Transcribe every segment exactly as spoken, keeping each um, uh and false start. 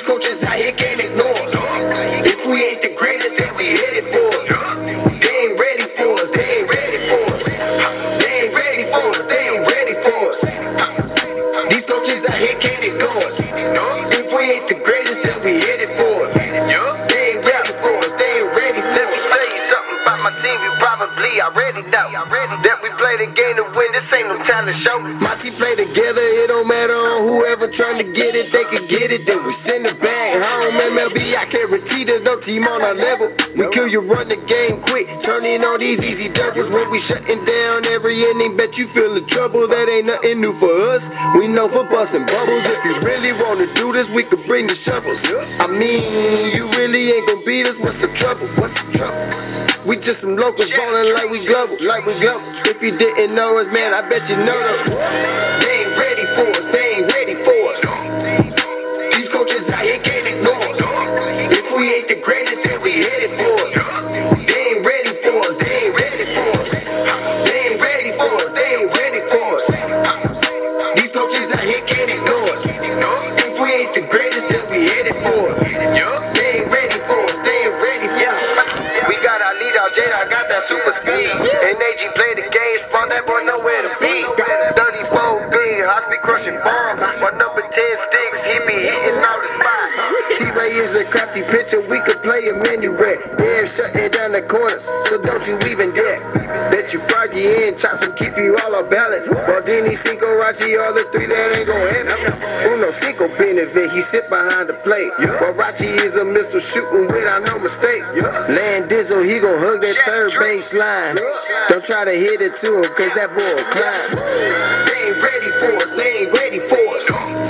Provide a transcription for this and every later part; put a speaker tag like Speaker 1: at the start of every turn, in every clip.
Speaker 1: coaches out here can't ignore us. If we ain't the greatest, then we headed for it. They ain't ready for us, they ain't ready for us. They ain't ready for us, they ain't ready for us. These coaches out here can't ignore us. If we ain't the greatest, then we headed for it. They ain't ready for us, they ain't ready for us. Let me tell you something about my team, you probably already know that we play the game to win, this ain't no talent show. My team play together, it don't matter on whoever trying to get it, they can get it, then we send it back home. M L B, I guarantee there's no team on our level. We kill you, run the game quick, turning all these easy doubles. When we shutting down every inning, bet you feel the trouble, that ain't nothing new for us. We know for busting bubbles, if you really wanna do this, we could bring the shovels. I mean, you really ain't gonna beat us, what's the trouble, what's the trouble? We just some locals ballin' like we global, like we global. If you didn't know us, man, I bet you know them. They ain't ready for us, they ain't ready for us. These coaches out here can't ignore us. If we ain't the greatest, then we headed for it. They ain't ready for us, they ain't ready for us. They ain't ready for us, they ain't ready for us. These coaches out here can't ignore us. If we ain't the greatest, then we headed for it. They ain't ready for us, they ain't ready for us. We got our lead out, Jada, I got that super speed. And A G play the game, spawn that boy nowhere to be. thirty-four big, high speed crushing bombs. My number ten sticks, he be hitting all the spots. T-Ray is a crafty pitcher, we could play a minuet. Yeah, shutting down the corners, so don't you even dare. Bet you froggy in, chops will keep you all off balance. Baldini, Cinco, Rachi, all the three that ain't gon' happen. Uno, Cinco, Benevit, he sit behind the plate. While Rachi is a missile shooting without no mistake. Land Dizzle, he gon' hug that third base line. Don't try to hit it to him, cause that boy will climb. They ain't ready for us, they ain't ready for us.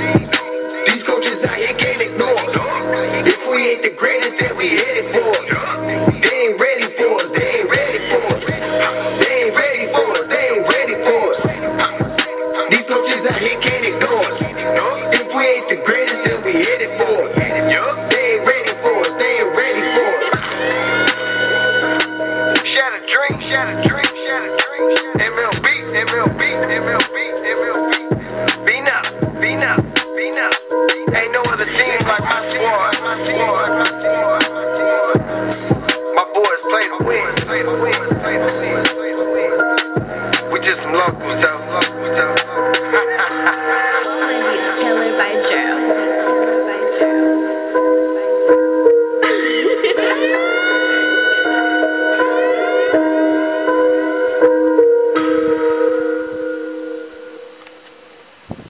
Speaker 1: These coaches out here can't ignore us. If we ain't the greatest, then we headed for it. They ain't ready for us, they ain't ready for us. They ain't ready for us, they ain't ready for us. These coaches out here can't ignore us. If we ain't the greatest, then we headed for it. They ain't ready for us, they ain't ready for us. Shatter drink, shatter drink, shatter drink. M L B, M L B, M L B, M L B. Be now, be now, be now. Ain't no other team